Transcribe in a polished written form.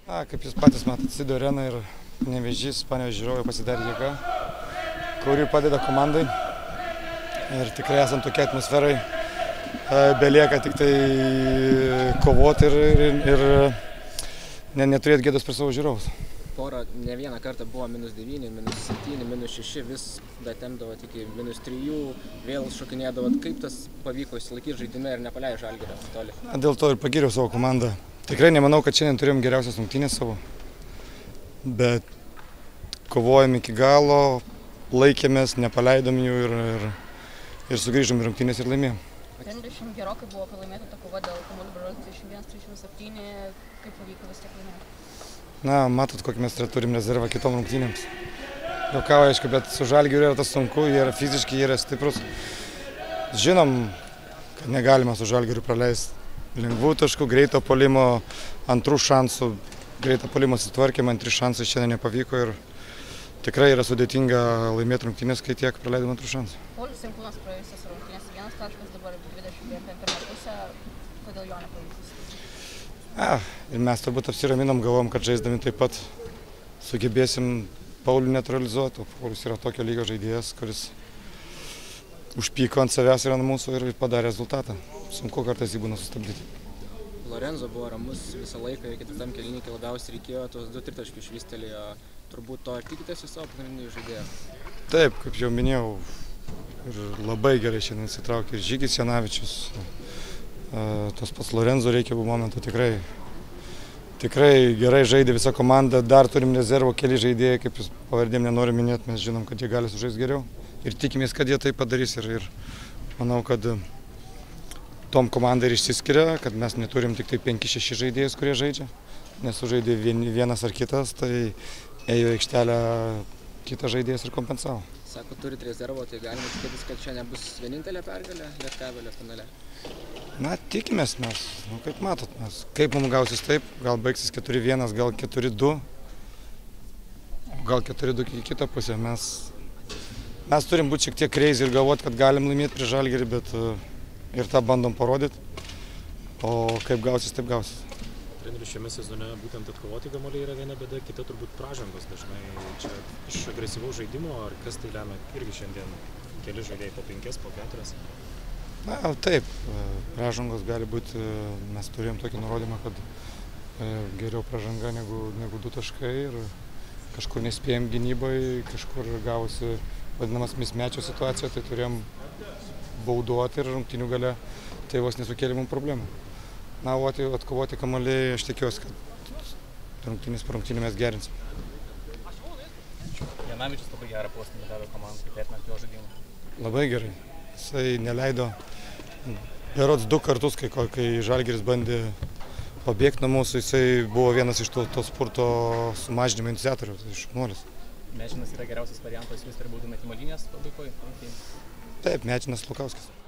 Kaip jūs patys matot, Sido arena ir Nevėžys, Panevėžio žiūrovai pasidarė jėga, kuri padeda komandai. Ir tikrai esant tokiai atmosferai, belieka tik tai kovoti ir neturėti gėdos per savo žiūrovus. Pora ne vieną kartą buvo -9, -7, -6, vis datemdavot iki -3, vėl šokinėdavot. Kaip tas pavyko išsilaikyti žaidime ir nepaleisti Žalgirio toli? Dėl to ir pagiriau savo komandą. Tikrai nemanau, kad šiandien turėjom geriausias rungtynės savo, bet kovojom iki galo, laikėmės, nepaleidom jų ir sugrįžom į rungtynės ir laimėjom. Ten gerokai buvo pralaimėta ta kova dėl kamuolių berods 31-37, kaip pavyko vis tiek laimėti? Matot, kokį mes turim rezervą kitom rungtynėms. Juokauju, aišku, bet su Žalgiriu yra tas sunku, jie yra fiziškai, jie yra stiprus. Žinom, kad negalima su Žalgiriu praleisti lengvų taškų, greito puolimo, antrų šansų. Greito puolimo sutvarkėm, antri šansai šiandien nepavyko ir tikrai yra sudėtinga laimėti rungtynės, kai tiek praleidom antrų šansų. Paulius Jankūnas praėjusias rungtynės 1 taškas, dabar 20 per pirmą pusę. Kodėl jo nepavyko? Ir mes turbūt apsiraminom, galvom, kad žaisdami taip pat sugebėsim Paulių neutralizuoti. Paulius yra tokio lygio žaidėjas, kuris užpyko ant savęs ir ant mūsų ir padarė rezultatą. Sunku kartais jį būna sustabdyti. Lorenzo buvo ramus visą laiką, iki tam kėlinį, kai labiausiai reikėjo, tos 2 tritaškius išvystelėjo. Turbūt to ir tikitės į savo pagrindinį žaidėją? Taip, kaip jau minėjau, ir labai gerai šiandien įsitraukė ir Žygis Janavičius. Tas pats Lorenzo reikia momentų tikrai. Tikrai gerai žaidė visa komanda, dar turim rezervo keli žaidėjai, kaip jūs pavardėm nenoriu minėti, mes žinom, kad jie gali sužaisti geriau. Ir tikimės, kad jie tai padarys ir manau, kad tom komandai ir išsiskiria, kad mes neturim tik tai 5-6 žaidėjus, kurie žaidžia. Nesužaidė vienas ar kitas, tai ėjo aikštelę kitas žaidėjas ir kompensavo. Sako, turit rezervo, tai galima tikėtis, kad čia nebus vienintelė pergalė Lietkabelio finale? Tikimės mes, kaip matot, kaip mums gausis taip, gal baigsis 4-1, gal 4-2, gal 4-2 į kitą pusę. Mes turim būti šiek tiek crazy ir galvoti, kad galim laimėti prieš Žalgirį, bet ir tą bandom parodyti, o kaip gausis, taip gausis. Trenerių šiame sezone būtent atkovoti kamuoliai yra viena bėda, kita turbūt pražangos dažnai čia iš agresyvaus žaidimo, ar kas tai lemia irgi šiandien keli žaidėjai po 5, po 4? Taip, pražangos gali būti, mes turėjom tokį nurodymą, kad geriau pražanga negu 2 taškai ir kažkur nespėjom gynybai, kažkur gavosi vadinamas mismečio situacija, tai turėjom bauduoti ir rungtynių gale tai vos nesukėlė mums problemų. O atkovoti kamuoliai, aš tikiuosi, kad rungtynės po rungtynių mes gerinsim. Janavičius labai gerą postūmį davė komandai, kaip vertinat jo žaidimą? Labai gerai. Jisai neleido berods 2 kartus, kai Žalgiris bandė pabėgti nuo mūsų, jisai buvo vienas iš to spurto sumažinimo iniciatorių, tai šaunuolis. Mečinas yra geriausias variantas vis per baudų metimo linijas pabaigoje? Taip, Mečinas Lukauskis.